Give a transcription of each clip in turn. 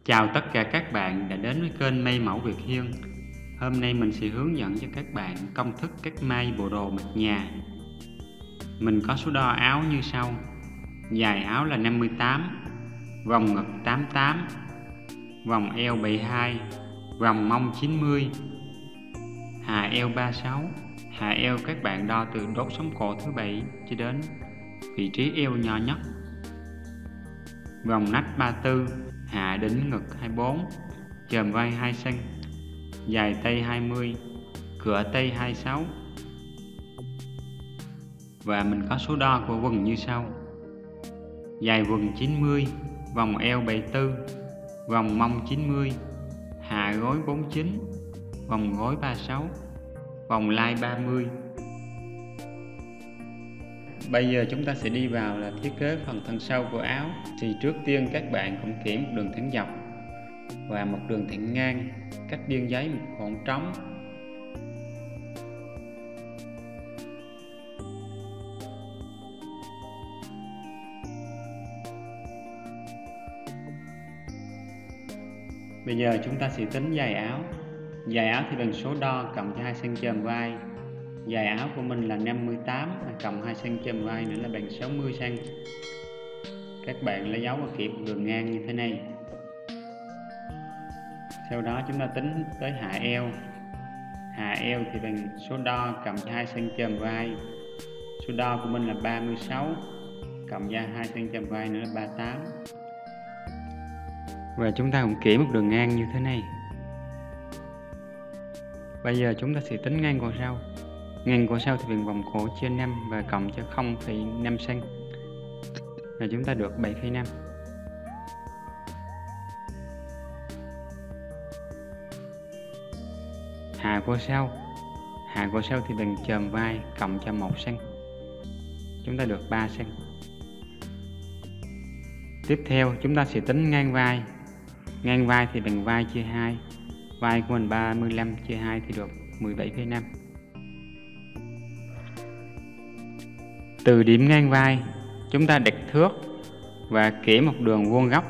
Chào tất cả các bạn đã đến với kênh May Mẫu Việt Hiên. Hôm nay mình sẽ hướng dẫn cho các bạn công thức cách may bộ đồ mặc nhà. Mình có số đo áo như sau. Dài áo là 58, vòng ngực 88, vòng eo 72, vòng mông 90, hạ eo 36. Hạ eo các bạn đo từ đốt sống cổ thứ 7 cho đến vị trí eo nhỏ nhất. Vòng nách 34, hạ đỉnh ngực 24, chòm vai 2cm, dài tay 20, cửa tay 26. Và mình có số đo của quần như sau. Dài quần 90, vòng eo 74, vòng mông 90, hạ gối 49, vòng gối 36, vòng lai 30. Bây giờ chúng ta sẽ đi vào là thiết kế phần thân sau của áo. Thì trước tiên các bạn cũng kiểm một đường thẳng dọc và một đường thẳng ngang cách biên giấy một khoảng trống. Bây giờ chúng ta sẽ tính dài áo. Dài áo thì bằng số đo cộng cho 2cm chòm vai. Dài áo của mình là 58 cộng 2cm chòm vai nữa là bằng 60cm. Các bạn lấy dấu và kiểm đường ngang như thế này. Sau đó chúng ta tính tới hạ eo. Hạ eo thì bằng số đo cộng cho 2cm chòm vai. Số đo của mình là 36 cộng cho 2cm chòm vai nữa là 38. Và chúng ta cũng kiểm một đường ngang như thế này. Bây giờ chúng ta sẽ tính ngang cổ sau. Ngang cổ sau thì bằng vòng cổ chia 5 và cộng cho 0,5cm. Và chúng ta được 7,5. Hạ cổ sau. Hạ cổ sau thì bằng chòm vai cộng cho 1cm. Chúng ta được 3cm. Tiếp theo chúng ta sẽ tính ngang vai. Ngang vai thì bằng vai chia 2. Vai của mình 35 chia 2 thì được 17,5. Từ điểm ngang vai, chúng ta đặt thước và kẻ một đường vuông góc.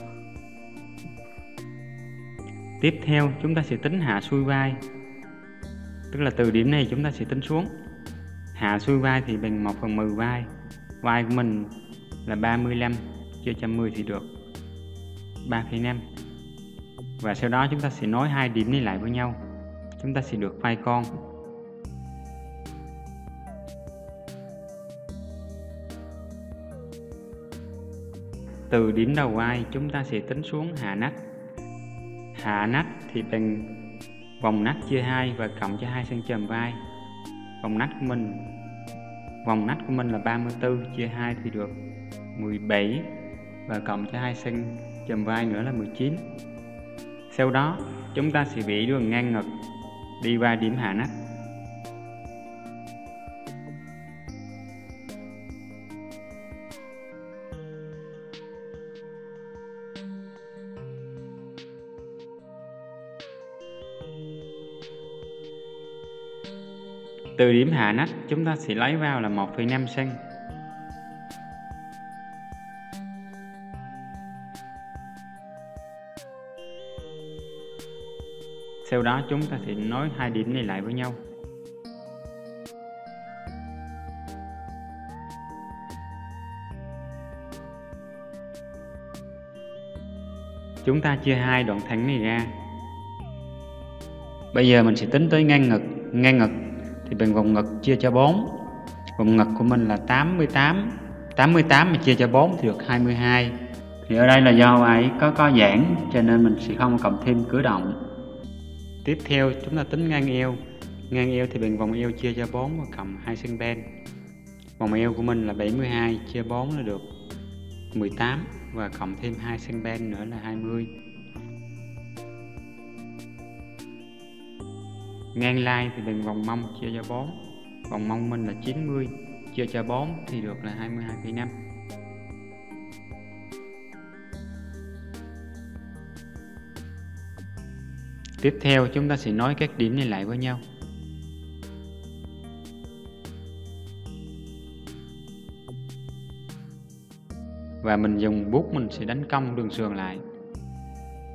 Tiếp theo chúng ta sẽ tính hạ xuôi vai. Tức là từ điểm này chúng ta sẽ tính xuống. Hạ xuôi vai thì bằng 1/10 vai. Vai của mình là 35 chia cho 10 thì được 3,5. Và sau đó chúng ta sẽ nối hai điểm này lại với nhau. Chúng ta sẽ được vai con. Từ điểm đầu vai chúng ta sẽ tính xuống hạ nách. Hạ nách thì bằng vòng nách chia 2 và cộng cho 2cm chòm vai. Vòng nách của mình là 34 chia 2 thì được 17 và cộng cho 2cm chòm vai nữa là 19. Sau đó chúng ta sẽ vẽ đường ngang ngực đi qua điểm hạ nách. Từ điểm hạ nách chúng ta sẽ lấy vào là 1,5cm. Sau đó chúng ta sẽ nối hai điểm này lại với nhau. Chúng ta chia hai đoạn thẳng này ra. Bây giờ mình sẽ tính tới ngang ngực. Ngang ngực thì bằng vòng ngực chia cho 4. Vòng ngực của mình là 88. 88 mà chia cho 4 thì được 22. Thì ở đây là do ấy có giãn cho nên mình sẽ không cộng thêm cử động. Tiếp theo chúng ta tính ngang eo. Ngang eo thì bằng vòng eo chia cho 4 và cộng 2cm ben. Vòng eo của mình là 72 chia 4 là được 18 và cộng thêm 2cm ben nữa là 20. Ngang lai thì bằng vòng mông chia cho 4. Vòng mông mình là 90 chia cho 4 thì được là 22,5. Tiếp theo chúng ta sẽ nối các điểm này lại với nhau. Và mình dùng bút mình sẽ đánh cong đường sườn lại.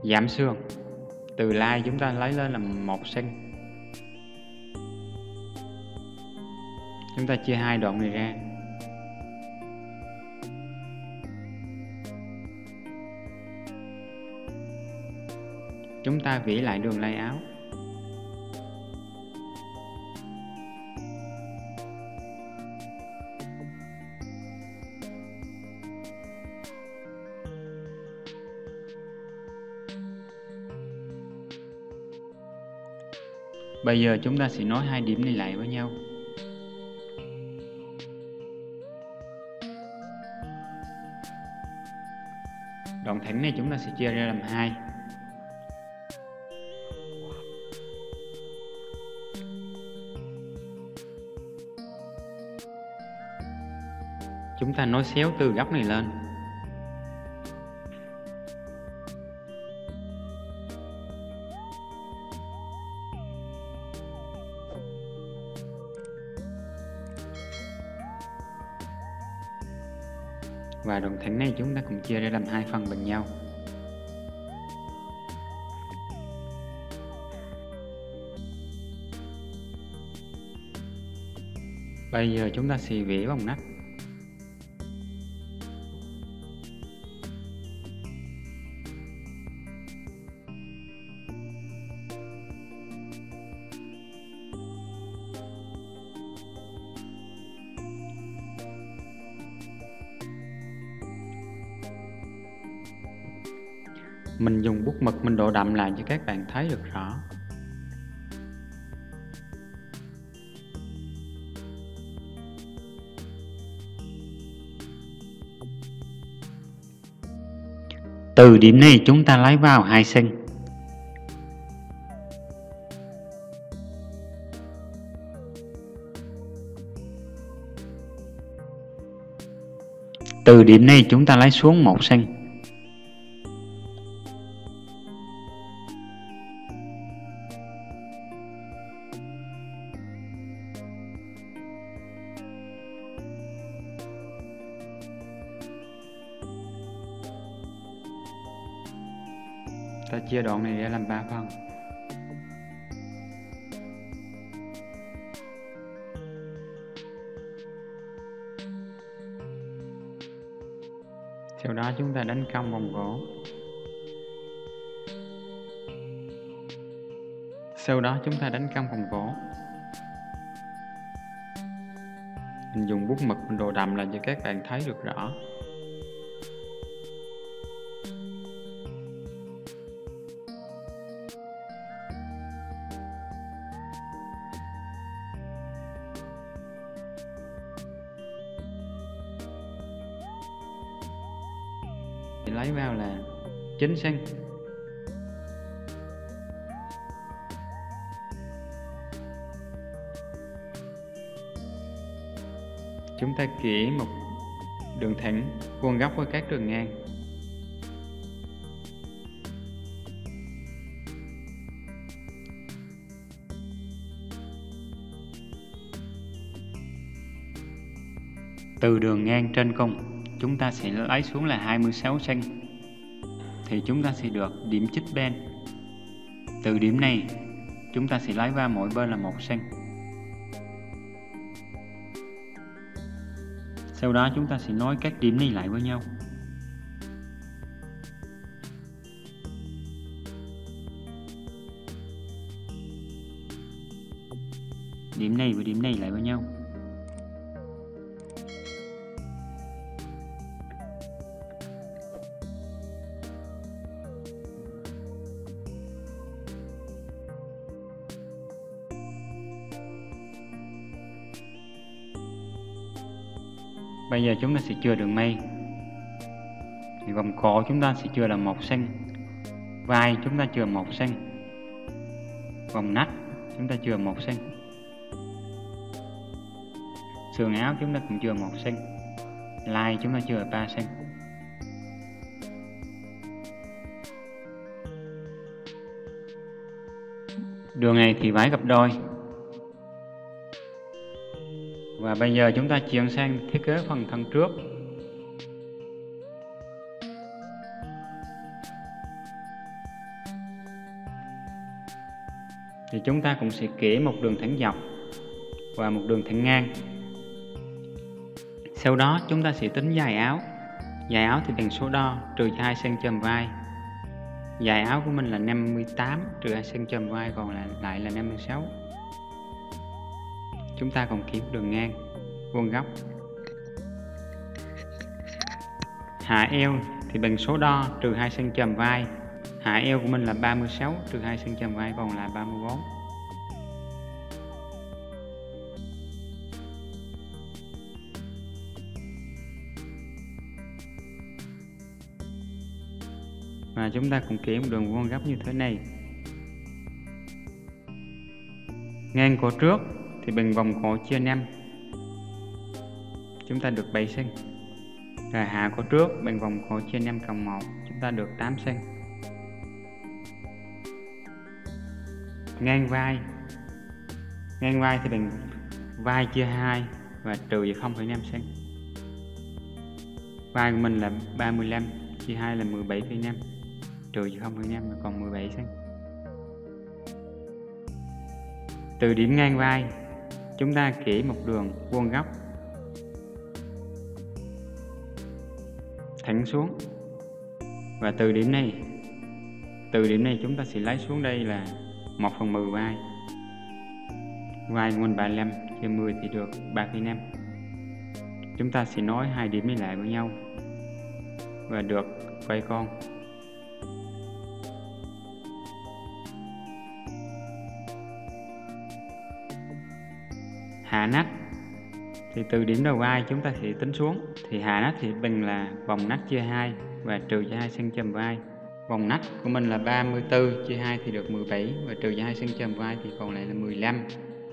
giảm xương. Từ lai chúng ta lấy lên là 1 cm. Chúng ta chia hai đoạn này ra. Chúng ta vẽ lại đường lai áo. Bây giờ chúng ta sẽ nối hai điểm này lại với nhau. Đoạn thẳng này chúng ta sẽ chia ra làm hai. Chúng ta nối xéo từ góc này lên. Và đoạn thẳng này chúng ta cùng chia ra làm hai phần bằng nhau. Bây giờ chúng ta sẽ vẽ vòng nách. Mình dùng bút mực mình độ đậm lại cho các bạn thấy được rõ. Từ điểm này chúng ta lấy vào 2 cm. Từ điểm này chúng ta lấy xuống 1 cm. Ta chia đoạn này ra làm 3 phần. Sau đó chúng ta đánh cong vòng gỗ. Mình dùng bút mực mình độ đậm là cho các bạn thấy được rõ. Lấy vào là 9 cm. Chúng ta kẻ một đường thẳng vuông góc với các đường ngang. Từ đường ngang trên cùng chúng ta sẽ lấy xuống là 26 cm. Thì chúng ta sẽ được điểm chích bên. Từ điểm này chúng ta sẽ lấy vào mỗi bên là 1 cm. Sau đó chúng ta sẽ nối các điểm này lại với nhau. Điểm này với điểm này lại với nhau. Bây giờ chúng ta sẽ chừa đường mây. Thì vòng cổ chúng ta sẽ chừa là 1 cm. Vai chúng ta chừa 1 cm. Vòng nách chúng ta chừa 1 cm. Sườn áo chúng ta cũng chừa 1 cm. Lai chúng ta chừa 3 cm. Đường này thì vải gấp đôi. Và bây giờ chúng ta chuyển sang thiết kế phần thân trước. thì chúng ta cũng sẽ kẻ một đường thẳng dọc và một đường thẳng ngang. Sau đó chúng ta sẽ tính dài áo. Dài áo thì bằng số đo trừ cho 2 cm chòm vai. Dài áo của mình là 58 trừ 2 cm chòm vai còn lại là 56. Chúng ta còn kiếm đường ngang vuông góc. Hạ eo thì bằng số đo trừ 2 cm chòm vai. Hạ eo của mình là 36 trừ 2 cm chòm vai còn là 34. Và chúng ta cũng kẻ một đường vuông góc như thế này. Ngang cổ trước thì bằng vòng cổ chia 5. Chúng ta được 7 cm. Và hạ cổ trước bằng vòng cổ chia 5 cộng 1, chúng ta được 8 cm. Ngang vai. Ngang vai thì bằng vai chia 2 và trừ 0,5 cm. Vai của mình là 35 chia 2 là 17,5, trừ 0,5 là còn 17 cm. Từ điểm ngang vai, chúng ta kẻ một đường vuông góc thẳng xuống. Và từ điểm này chúng ta sẽ lấy xuống đây là 1/10 vai. Vai của mình 35 chia 10 thì được 3,5. Chúng ta sẽ nối hai điểm này lại với nhau và được quay con. Hạ nách thì từ điểm đầu vai chúng ta sẽ tính xuống. Thì hạ nách thì bằng là vòng nách chia 2 và trừ cho 2 cm chòm vai. Vòng nách của mình là 34 chia 2 thì được 17 và trừ cho 2 cm chòm vai thì còn lại là 15.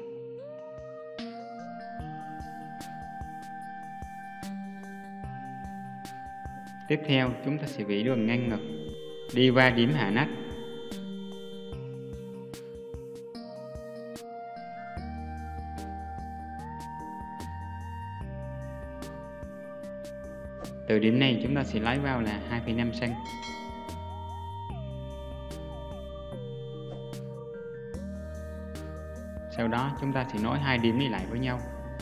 Tiếp theo chúng ta sẽ vẽ đường ngang ngực đi qua điểm hạ nách. Từ điểm này chúng ta sẽ lấy vào là 2,5 cm. Sau đó chúng ta sẽ nối hai điểm này lại với nhau.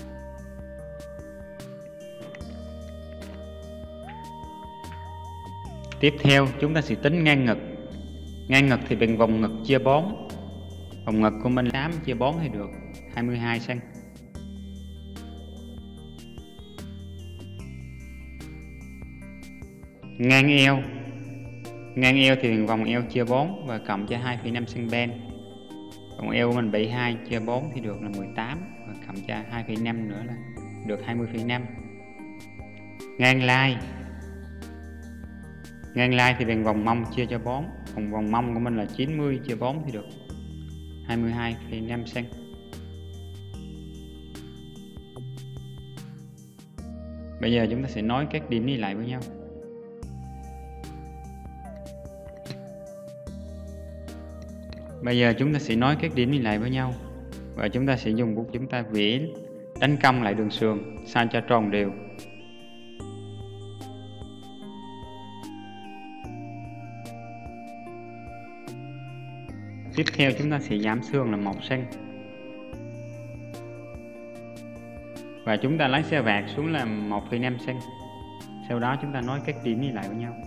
Tiếp theo chúng ta sẽ tính ngang ngực. Ngang ngực thì bằng vòng ngực chia 4. Vòng ngực của mình 8 chia 4 thì được 22 cm. Ngang eo. Ngang eo thì bằng vòng eo chia 4 và cộng cho 2,5 cm bên. Vòng eo của mình 72 chia 4 thì được là 18 và cộng cho 2,5 nữa là được 20,5. Ngang lai. Ngang lai thì bằng vòng mông chia cho 4. Vòng mông của mình là 90 chia 4 thì được 22,5 cm. Bây giờ chúng ta sẽ nối các điểm này lại với nhau. Bây giờ chúng ta sẽ nối các điểm này lại với nhau và chúng ta sẽ dùng bút chúng ta vẽ đánh cong lại đường sườn sao cho tròn đều. Tiếp theo chúng ta sẽ giảm xương là 1 cm. Và chúng ta lấy xe vạc xuống là 1,5 cm. Sau đó chúng ta nối các điểm này lại với nhau.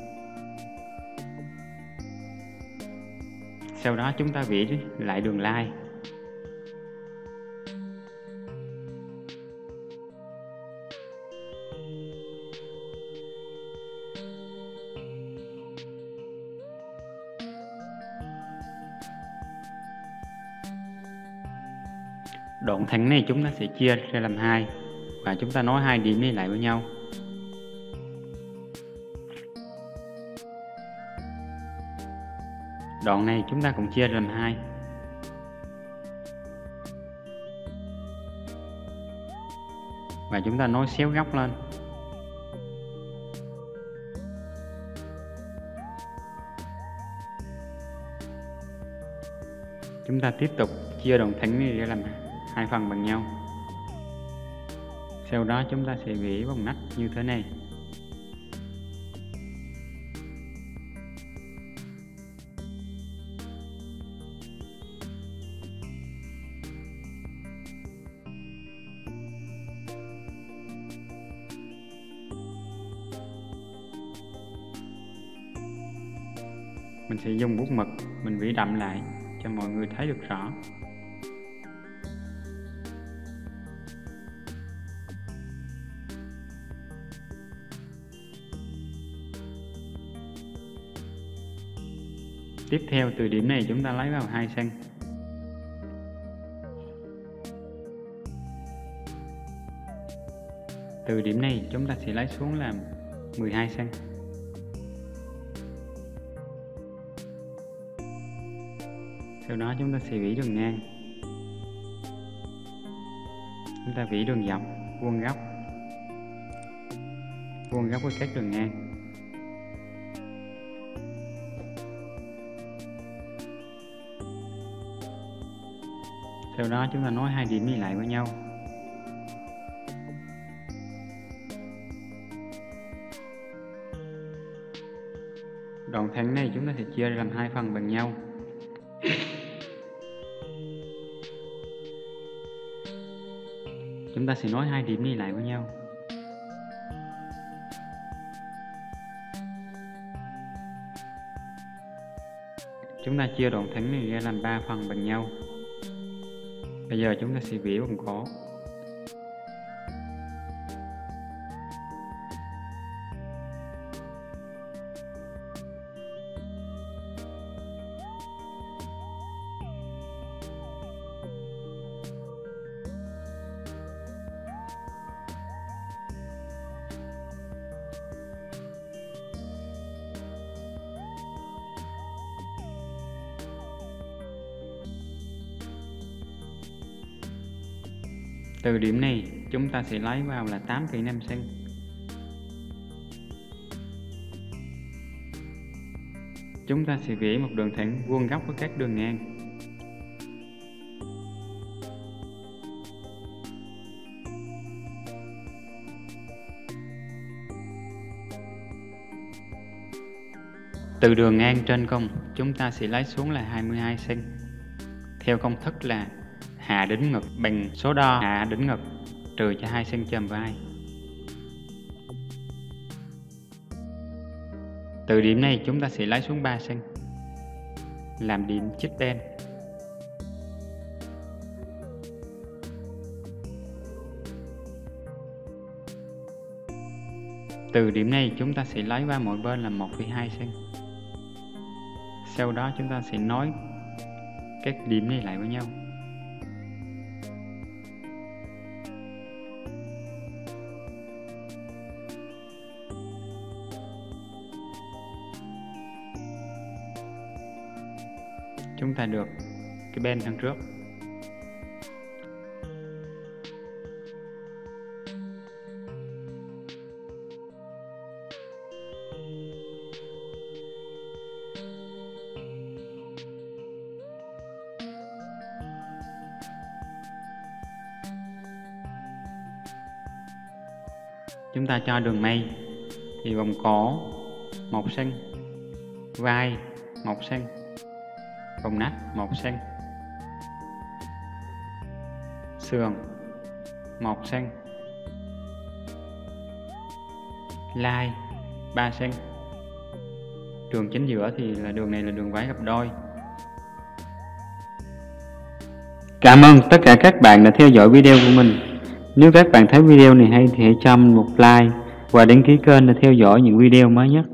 Sau đó chúng ta vẽ lại đường lai. Đoạn thẳng này chúng ta sẽ chia ra làm hai và chúng ta nối hai điểm này lại với nhau. Đoạn này chúng ta cũng chia ra làm hai. Và chúng ta nối xéo góc lên. Chúng ta tiếp tục chia đoạn thẳng này ra làm hai phần bằng nhau. Sau đó chúng ta sẽ vẽ vòng nách như thế này. Mình sẽ dùng bút mực, mình vẽ đậm lại cho mọi người thấy được rõ. Tiếp theo từ điểm này chúng ta lấy vào 2 cm. Từ điểm này chúng ta sẽ lấy xuống làm 12 cm. Sau đó chúng ta sẽ vẽ đường ngang. Chúng ta vẽ đường dọc, vuông góc với các đường ngang. Sau đó chúng ta nối hai điểm này lại với nhau. Đoạn thẳng này chúng ta sẽ chia ra làm 2 phần bằng nhau. Chúng ta sẽ nối hai điểm này lại với nhau. Chúng ta chia đoạn thẳng này ra làm 3 phần bằng nhau. Bây giờ chúng ta sẽ vẽ vòng cổ. Từ điểm này chúng ta sẽ lấy vào là 8,5 cm. Chúng ta sẽ vẽ một đường thẳng vuông góc với các đường ngang. Từ đường ngang trên cùng chúng ta sẽ lấy xuống là 22 cm. Theo công thức là hạ đỉnh ngực bằng số đo hạ đỉnh ngực trừ cho 2 cm chòm vai. Từ điểm này chúng ta sẽ lấy xuống 3 cm làm điểm chích đen. Từ điểm này chúng ta sẽ lấy qua mỗi bên là 1,2 cm. Sau đó chúng ta sẽ nối các điểm này lại với nhau. Chúng ta được cái bên đằng trước. Chúng ta cho đường may thì vòng cổ 1 cm, vai 1 cm, vòng nách 1 cm, sườn 1 cm, lai 3 cm. Đường chính giữa thì là đường này là đường váy gấp đôi. Cảm ơn tất cả các bạn đã theo dõi video của mình. Nếu các bạn thấy video này hay thì hãy cho mình một like và đăng ký kênh để theo dõi những video mới nhất.